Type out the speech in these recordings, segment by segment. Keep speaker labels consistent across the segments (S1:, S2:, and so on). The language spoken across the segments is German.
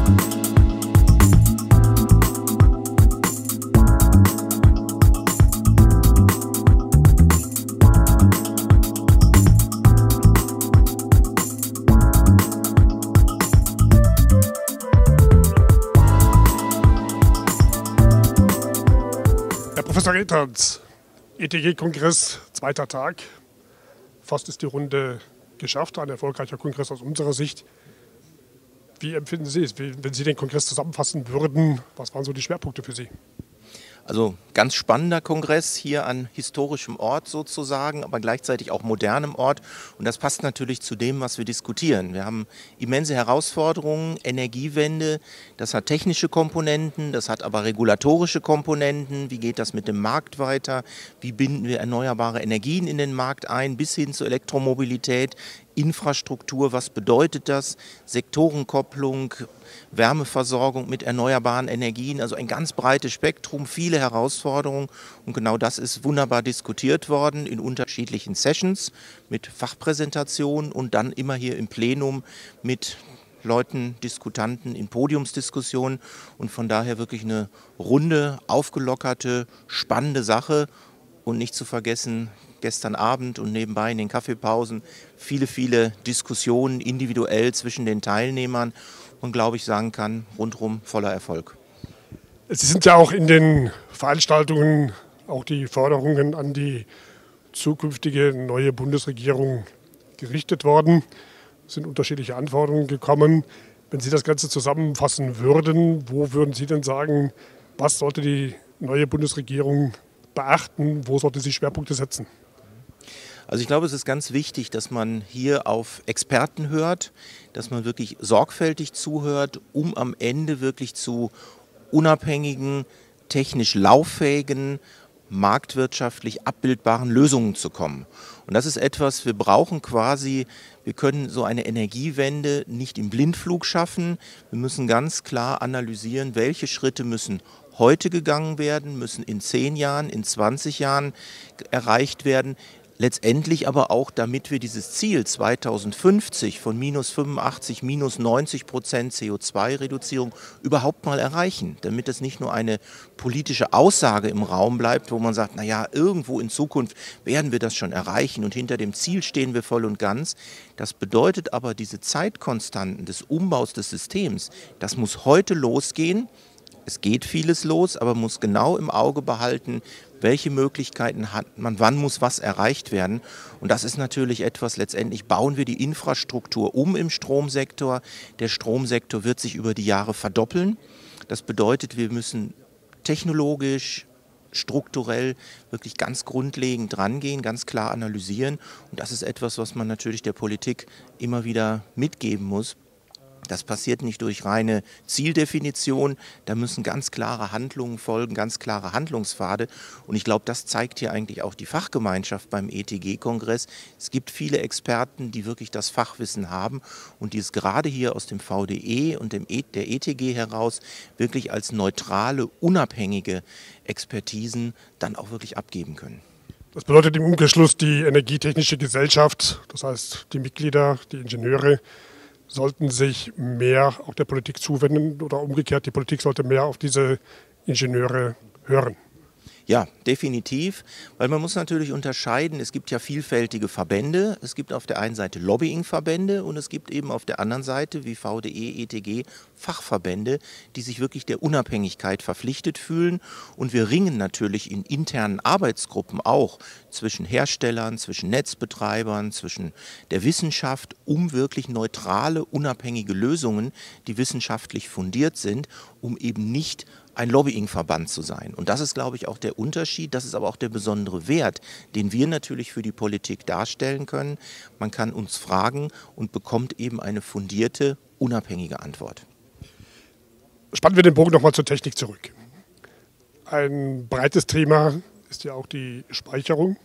S1: Herr Professor Rethans, ETG-Kongress, zweiter Tag. Fast ist die Runde geschafft, ein erfolgreicher Kongress aus unserer Sicht. Wie empfinden Sie es, wenn Sie den Kongress zusammenfassen würden? Was waren so die Schwerpunkte für Sie?
S2: Also ganz spannender Kongress hier an historischem Ort sozusagen, aber gleichzeitig auch modernem Ort. Und das passt natürlich zu dem, was wir diskutieren. Wir haben immense Herausforderungen, Energiewende, das hat technische Komponenten, das hat aber regulatorische Komponenten. Wie geht das mit dem Markt weiter? Wie binden wir erneuerbare Energien in den Markt ein, bis hin zur Elektromobilität? Infrastruktur, was bedeutet das? Sektorenkopplung, Wärmeversorgung mit erneuerbaren Energien, also ein ganz breites Spektrum, viele Herausforderungen. Und genau das ist wunderbar diskutiert worden in unterschiedlichen Sessions mit Fachpräsentationen und dann immer hier im Plenum mit Leuten, Diskutanten in Podiumsdiskussionen. Und von daher wirklich eine runde, aufgelockerte, spannende Sache. Und nicht zu vergessen, gestern Abend und nebenbei in den Kaffeepausen viele Diskussionen individuell zwischen den Teilnehmern und, glaube ich, sagen kann, rundherum voller Erfolg.
S1: Sie sind ja auch in den Veranstaltungen auch die Forderungen an die zukünftige neue Bundesregierung gerichtet worden. Es sind unterschiedliche Anforderungen gekommen. Wenn Sie das Ganze zusammenfassen würden, wo würden Sie denn sagen, was sollte die neue Bundesregierung beachten, wo sollte sie Schwerpunkte setzen?
S2: Also ich glaube, es ist ganz wichtig, dass man hier auf Experten hört, dass man wirklich sorgfältig zuhört, um am Ende wirklich zu unabhängigen, technisch lauffähigen, marktwirtschaftlich abbildbaren Lösungen zu kommen. Und das ist etwas, wir brauchen quasi, wir können so eine Energiewende nicht im Blindflug schaffen. Wir müssen ganz klar analysieren, welche Schritte müssen heute gegangen werden, müssen in 10 Jahren, in 20 Jahren erreicht werden. Letztendlich aber auch, damit wir dieses Ziel 2050 von -85, -90% CO2-Reduzierung überhaupt mal erreichen. Damit es nicht nur eine politische Aussage im Raum bleibt, wo man sagt, naja, irgendwo in Zukunft werden wir das schon erreichen und hinter dem Ziel stehen wir voll und ganz. Das bedeutet aber, diese Zeitkonstanten des Umbaus des Systems, das muss heute losgehen. Es geht vieles los, aber man muss genau im Auge behalten, welche Möglichkeiten hat man, wann muss was erreicht werden. Und das ist natürlich etwas, letztendlich bauen wir die Infrastruktur um im Stromsektor. Der Stromsektor wird sich über die Jahre verdoppeln. Das bedeutet, wir müssen technologisch, strukturell wirklich ganz grundlegend rangehen, ganz klar analysieren. Und das ist etwas, was man natürlich der Politik immer wieder mitgeben muss. Das passiert nicht durch reine Zieldefinition, da müssen ganz klare Handlungen folgen, ganz klare Handlungspfade. Und ich glaube, das zeigt hier eigentlich auch die Fachgemeinschaft beim ETG-Kongress. Es gibt viele Experten, die wirklich das Fachwissen haben und die es gerade hier aus dem VDE und der ETG heraus wirklich als neutrale, unabhängige Expertisen dann auch wirklich abgeben können.
S1: Das bedeutet im Umkehrschluss die Energietechnische Gesellschaft, das heißt die Mitglieder, die Ingenieure, sollten sich mehr auch der Politik zuwenden oder umgekehrt, die Politik sollte mehr auf diese Ingenieure hören.
S2: Ja, definitiv, weil man muss natürlich unterscheiden, es gibt ja vielfältige Verbände, es gibt auf der einen Seite Lobbyingverbände und es gibt eben auf der anderen Seite wie VDE, ETG Fachverbände, die sich wirklich der Unabhängigkeit verpflichtet fühlen und wir ringen natürlich in internen Arbeitsgruppen auch zwischen Herstellern, zwischen Netzbetreibern, zwischen der Wissenschaft, um wirklich neutrale, unabhängige Lösungen, die wissenschaftlich fundiert sind, um eben nicht ein Lobbyingverband zu sein. Und das ist, glaube ich, auch der Unterschied. Das ist aber auch der besondere Wert, den wir natürlich für die Politik darstellen können. Man kann uns fragen und bekommt eben eine fundierte, unabhängige Antwort.
S1: Spannen wir den Bogen nochmal zur Technik zurück. Ein breites Thema ist ja auch die Speicherung,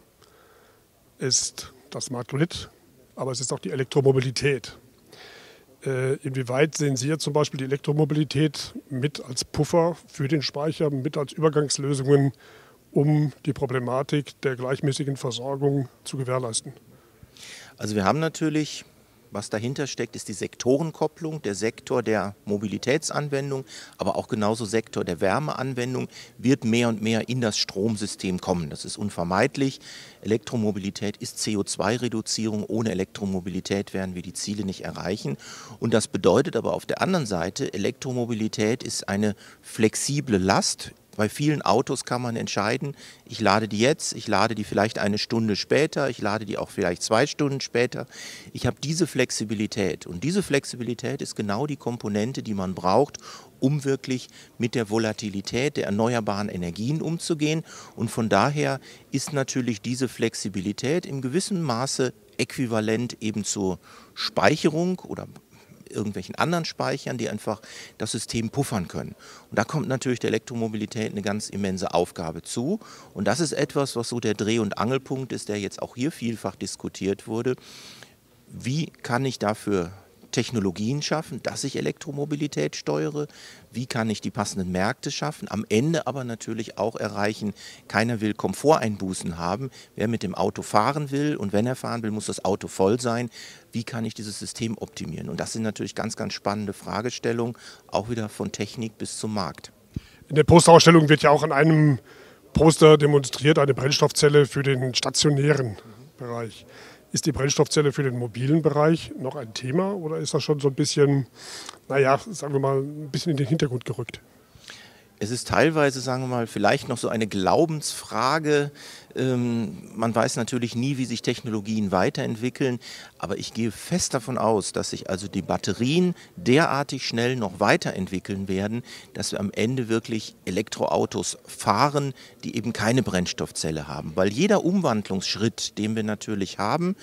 S1: ist das Smart Grid, aber es ist auch die Elektromobilität. Inwieweit sehen Sie jetzt zum Beispiel die Elektromobilität mit als Puffer für den Speicher, mit als Übergangslösungen, um die Problematik der gleichmäßigen Versorgung zu gewährleisten?
S2: Also wir haben natürlich Was dahinter steckt, ist die Sektorenkopplung, der Sektor der Mobilitätsanwendung, aber auch genauso Sektor der Wärmeanwendung wird mehr und mehr in das Stromsystem kommen. Das ist unvermeidlich. Elektromobilität ist CO2-Reduzierung. Ohne Elektromobilität werden wir die Ziele nicht erreichen. Und das bedeutet aber auf der anderen Seite, Elektromobilität ist eine flexible Last. Bei vielen Autos kann man entscheiden, ich lade die jetzt, ich lade die vielleicht eine Stunde später, ich lade die auch vielleicht 2 Stunden später. Ich habe diese Flexibilität und diese Flexibilität ist genau die Komponente, die man braucht, um wirklich mit der Volatilität der erneuerbaren Energien umzugehen. Und von daher ist natürlich diese Flexibilität in gewissem Maße äquivalent eben zur Speicherung oder irgendwelchen anderen Speichern, die einfach das System puffern können. Und da kommt natürlich der Elektromobilität eine ganz immense Aufgabe zu. Und das ist etwas, was so der Dreh- und Angelpunkt ist, der jetzt auch hier vielfach diskutiert wurde. Wie kann ich dafür Technologien schaffen, dass ich Elektromobilität steuere? Wie kann ich die passenden Märkte schaffen? Am Ende aber natürlich auch erreichen, keiner will Komforteinbußen haben. Wer mit dem Auto fahren will und wenn er fahren will, muss das Auto voll sein. Wie kann ich dieses System optimieren? Und das sind natürlich ganz, ganz spannende Fragestellungen, auch wieder von Technik bis zum Markt.
S1: In der Posterausstellung wird ja auch an einem Poster demonstriert, eine Brennstoffzelle für den stationären Bereich. Ist die Brennstoffzelle für den mobilen Bereich noch ein Thema oder ist das schon so ein bisschen, naja, sagen wir mal, ein bisschen in den Hintergrund gerückt?
S2: Es ist teilweise, sagen wir mal, vielleicht noch so eine Glaubensfrage. Man weiß natürlich nie, wie sich Technologien weiterentwickeln, aber ich gehe fest davon aus, dass sich also die Batterien derartig schnell noch weiterentwickeln werden, dass wir am Ende wirklich Elektroautos fahren, die eben keine Brennstoffzelle haben. Weil jeder Umwandlungsschritt, den wir natürlich haben,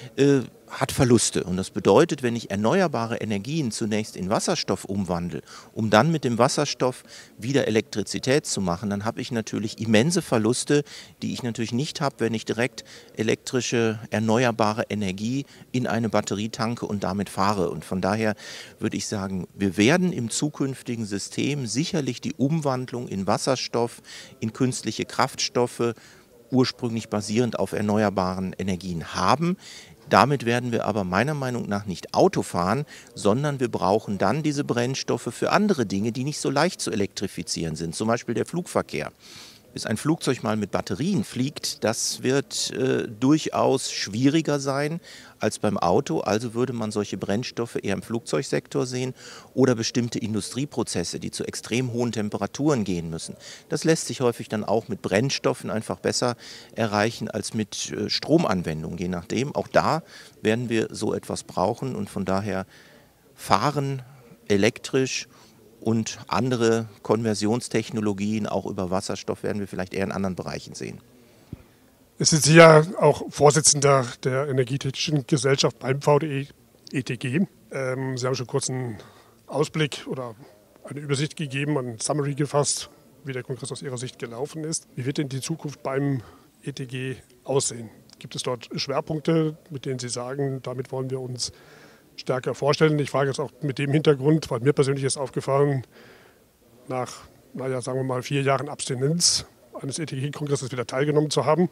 S2: hat Verluste. Und das bedeutet, wenn ich erneuerbare Energien zunächst in Wasserstoff umwandle, um dann mit dem Wasserstoff wieder Elektrizität zu machen, dann habe ich natürlich immense Verluste, die ich natürlich nicht habe, wenn ich direkt elektrische, erneuerbare Energie in eine Batterie tanke und damit fahre. Und von daher würde ich sagen, wir werden im zukünftigen System sicherlich die Umwandlung in Wasserstoff, in künstliche Kraftstoffe, ursprünglich basierend auf erneuerbaren Energien haben. Damit werden wir aber meiner Meinung nach nicht Auto fahren, sondern wir brauchen dann diese Brennstoffe für andere Dinge, die nicht so leicht zu elektrifizieren sind, zum Beispiel der Flugverkehr. Bis ein Flugzeug mal mit Batterien fliegt, das wird durchaus schwieriger sein als beim Auto. Also würde man solche Brennstoffe eher im Flugzeugsektor sehen oder bestimmte Industrieprozesse, die zu extrem hohen Temperaturen gehen müssen. Das lässt sich häufig dann auch mit Brennstoffen einfach besser erreichen als mit Stromanwendungen, je nachdem. Auch da werden wir so etwas brauchen und von daher fahren elektrisch und andere Konversionstechnologien, auch über Wasserstoff, werden wir vielleicht eher in anderen Bereichen sehen.
S1: Es sind Sie ja auch Vorsitzender der Energietechnischen Gesellschaft beim VDE ETG. Sie haben schon kurz einen Ausblick oder eine Übersicht gegeben, ein Summary gefasst, wie der Kongress aus Ihrer Sicht gelaufen ist. Wie wird denn die Zukunft beim ETG aussehen? Gibt es dort Schwerpunkte, mit denen Sie sagen, damit wollen wir uns stärker vorstellen? Ich frage jetzt auch mit dem Hintergrund, weil mir persönlich ist aufgefallen, nach, naja, sagen wir mal 4 Jahren Abstinenz eines ETG-Kongresses wieder teilgenommen zu haben.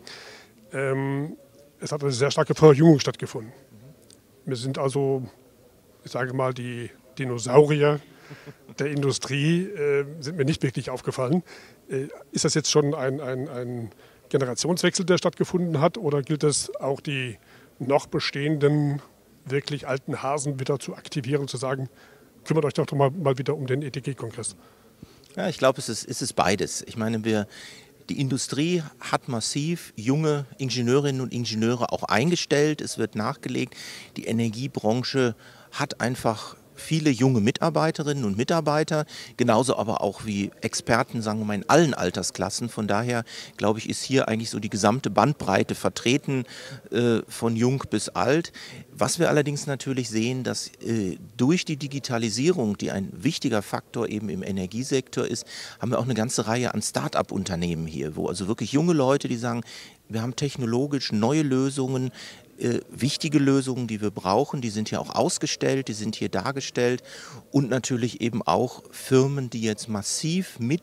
S1: Es hat eine sehr starke Verjüngung stattgefunden. Wir sind also, ich sage mal, die Dinosaurier der Industrie sind mir nicht wirklich aufgefallen. Ist das jetzt schon ein Generationswechsel, der stattgefunden hat, oder gilt es auch die noch bestehenden wirklich alten Hasen wieder zu aktivieren, zu sagen, kümmert euch doch mal wieder um den ETG-Kongress?
S2: Ja, ich glaube, es ist beides. Ich meine, die Industrie hat massiv junge Ingenieurinnen und Ingenieure auch eingestellt. Es wird nachgelegt. Die Energiebranche hat einfach viele junge Mitarbeiterinnen und Mitarbeiter, genauso aber auch wie Experten, sagen wir mal, in allen Altersklassen. Von daher, glaube ich, ist hier eigentlich so die gesamte Bandbreite vertreten, von jung bis alt. Was wir allerdings natürlich sehen, dass durch die Digitalisierung, die ein wichtiger Faktor eben im Energiesektor ist, haben wir auch eine ganze Reihe an Start-up-Unternehmen hier, wo also wirklich junge Leute, die sagen, wir haben technologisch neue Lösungen, wichtige Lösungen, die wir brauchen, die sind hier auch ausgestellt, die sind hier dargestellt und natürlich eben auch Firmen, die jetzt massiv mit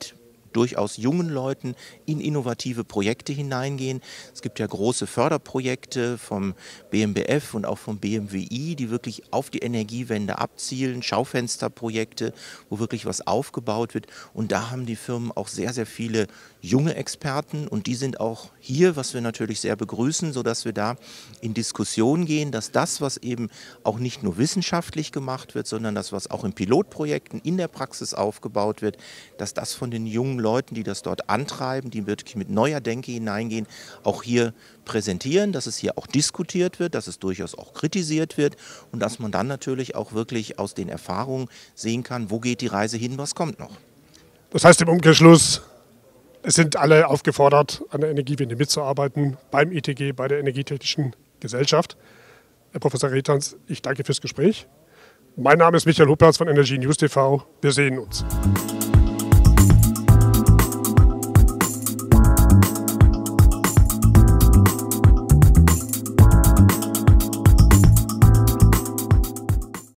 S2: durchaus jungen Leuten in innovative Projekte hineingehen. Es gibt ja große Förderprojekte vom BMBF und auch vom BMWI, die wirklich auf die Energiewende abzielen, Schaufensterprojekte, wo wirklich was aufgebaut wird. Und da haben die Firmen auch sehr, sehr viele junge Experten und die sind auch hier, was wir natürlich sehr begrüßen, sodass wir da in Diskussion gehen, dass das, was eben auch nicht nur wissenschaftlich gemacht wird, sondern das, was auch in Pilotprojekten in der Praxis aufgebaut wird, dass das von den jungen Leuten, die das dort antreiben, die wirklich mit neuer Denke hineingehen, auch hier präsentieren, dass es hier auch diskutiert wird, dass es durchaus auch kritisiert wird und dass man dann natürlich auch wirklich aus den Erfahrungen sehen kann, wo geht die Reise hin, was kommt noch.
S1: Das heißt im Umkehrschluss, es sind alle aufgefordert, an der Energiewende mitzuarbeiten, beim ITG, bei der Energietechnischen Gesellschaft. Herr Professor Retans, ich danke fürs Gespräch. Mein Name ist Michael Huppertz von Energie News TV. Wir sehen uns.